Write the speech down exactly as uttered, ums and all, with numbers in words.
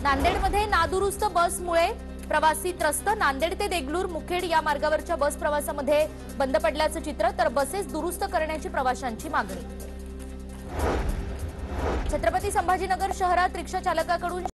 नांदेडमध्ये नादुरुस्त बसमुळे प्रवासी त्रस्त। नांदेड ते देगलूर मुखेड या मार्गावरच्या बस प्रवासामध्ये बंद पडल्याचं चित्र, तर बसेस दुरुस्त करण्याची प्रवाशांची मागणी। छत्रपती संभाजीनगर शहरात रिक्षा चालकाकडून